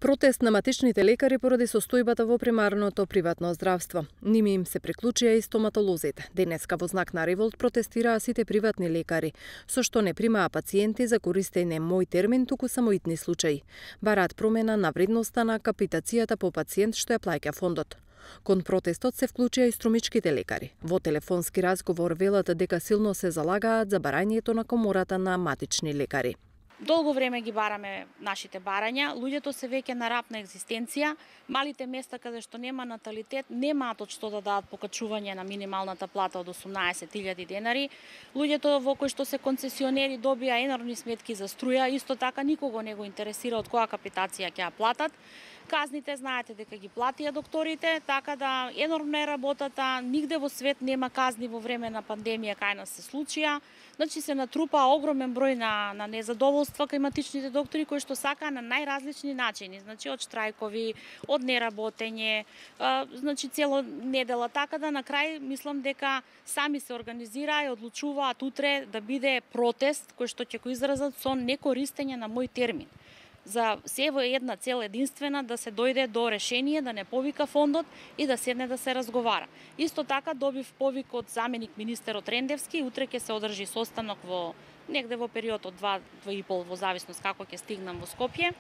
Протест на матичните лекари поради состојбата во примарното приватно здравство. Ними им се приклучија и стоматолозите. Денеска во знак на револт протестираа сите приватни лекари, со што не примаа пациенти за користење мој термин, туку само итни случаи. Бараат промена на вредноста на капитацијата по пациент што ја плаќа фондот. Кон протестот се вклучија и струмичките лекари. Во телефонски разговор велат дека силно се залагаат за барањето на комората на матични лекари. Долго време ги бараме нашите барања, луѓето се веќе на рап на екзистенција, малите места каде што нема наталитет немаат од што да дадат покачување на минималната плата од 18.000 денари. Луѓето во кои што се концесионери добија енормни сметки за струја, исто така никого не го интересира од која капитација ќе ја платат. Казните знаете дека ги платија докторите, така да енормна е работата, нигде во свет нема казни во време на пандемија кај нас се случија. Значи се натрупа огромен број на незадоволства кај матичните доктори кои што сакаа на најразлични начини, значи од штрајкови, од неработење, значи цело недела, така да на крај мислам дека сами се организираа и одлучуваат утре да биде протест кој што ќе го изразат со некористење на мој термин. За се во една цел единствена да се дојде до решение, да не повика фондот и да седне да се разговара. Исто така добив повик од заменик министерот Рендевски, утре ќе се одржи состанок во негде во период од 2-2,5 во зависност како ќе стигнам во Скопје,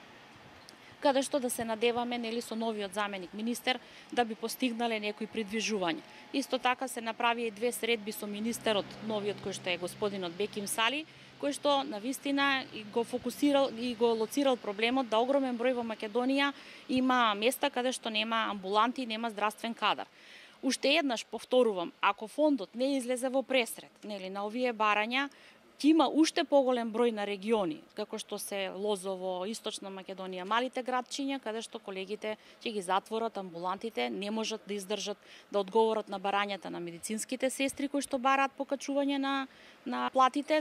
каде што да се надеваме нели со новиот заменик министер да би постигнале некои придвижувања. Исто така се направи и 2 средби со министерот новиот кој што е господинот Беким Сали, кој што навистина го фокусирал и го лоцирал проблемот да огромен број во Македонија има места каде што нема амбуланти, нема здравствен кадар. Уште еднаш повторувам, ако фондот не излезе во пресред, нели на овие барања, ќе има уште поголем број на региони, како што се Лозово, Источна Македонија, малите градчиња, каде што колегите ќе ги затворат амбулантите, не можат да издржат да одговорат на барањата на медицинските сестри кои што бараат покачување на платите.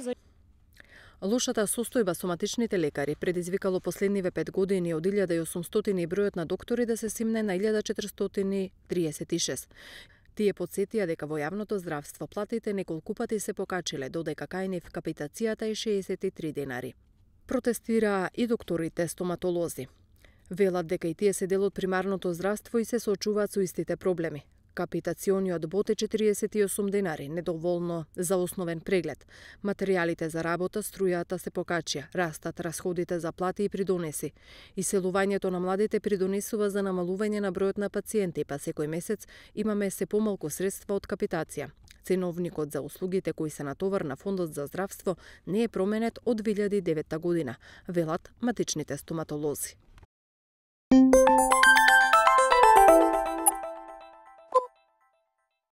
Лошата состојба со матичните лекари предизвикало последниве 5 години од 1800 и бројот на доктори да се симне на 1436. Тие подсетија дека во јавното здравство платите неколку пати се покачиле, додека кај нив капитацијата е 63 денари. Протестираа и докторите стоматолози. Велат дека и тие се дел од примарното здравство и се соочуваат со истите проблеми. Капитациониот бот е 48 денари, недоволно за основен преглед. Материјалите за работа, струјата се покачија, растат расходите за плати и придонеси. Иселувањето на младите придонесува за намалување на бројот на пациенти, па секој месец имаме се помалку средства од капитација. Ценовникот за услугите кои се натовар на Фондот за здравство не е променет од 2009 година, велат матичните стоматолози.